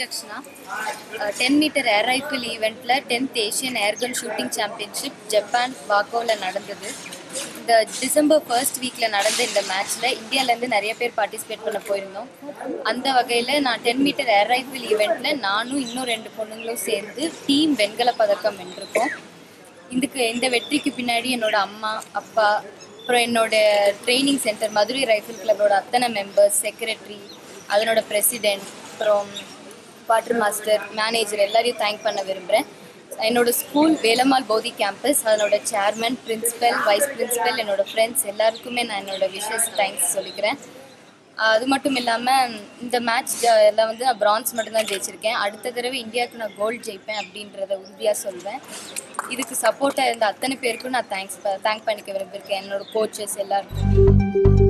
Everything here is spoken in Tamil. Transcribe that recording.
Rachna. 10-meter air rifle eventல 10th Asian Airgun Shooting Championship Japan வாக்கோவில் நடந்தது. இந்த டிசம்பர் ஃபர்ஸ்ட் வீக்கில் நடந்த இந்த மேட்ச்சில் இந்தியாவிலேருந்து நிறைய பேர் பார்ட்டிசிபேட் பண்ண போயிருந்தோம். அந்த வகையில் நான் 10-meter ஏர் ரைஃபிள் ஈவெண்ட்டில் நானும் இன்னும் 2 பொண்ணுங்களும் சேர்ந்து டீம் வெண்கல பதக்கம் வென்றிருக்கோம். இந்த வெற்றிக்கு பின்னாடி என்னோட அம்மா, அப்பா, அப்புறம் என்னோட ட்ரைனிங் சென்டர் மதுரை ரைஃபிள் கிளப்போட அத்தனை மெம்பர்ஸ், செக்ரட்டரி, அதனோட பிரசிடெண்ட், அப்புறம் குவார்டர் மாஸ்டர், மேனேஜர் எல்லாரையும் தேங்க் பண்ண விரும்புகிறேன். என்னோட ஸ்கூல் வேலம்மாள் போதி கேம்பஸ், அதனோட சேர்மன், பிரின்சிபல், வைஸ் பிரின்சிபல், என்னோட ஃப்ரெண்ட்ஸ் எல்லாருக்குமே நான் என்னோட விஷஸ் தேங்க்ஸ் சொல்லிக்கிறேன். அது மட்டும் இல்லாமல் இந்த மேட்ச் எல்லாம் வந்து நான் பிரான்ஸ் மட்டும்தான் ஜெயிச்சிருக்கேன். அடுத்த தடவை இந்தியாவுக்கு நான் கோல்டு ஜெயிப்பேன் அப்படின்றத உறுதியாக சொல்வேன். இதுக்கு சப்போர்ட்டாக இருந்த அத்தனை பேருக்கும் நான் தேங்க் பண்ணிக்க விரும்பியிருக்கேன், என்னோட கோச்சஸ் எல்லாருக்கும்.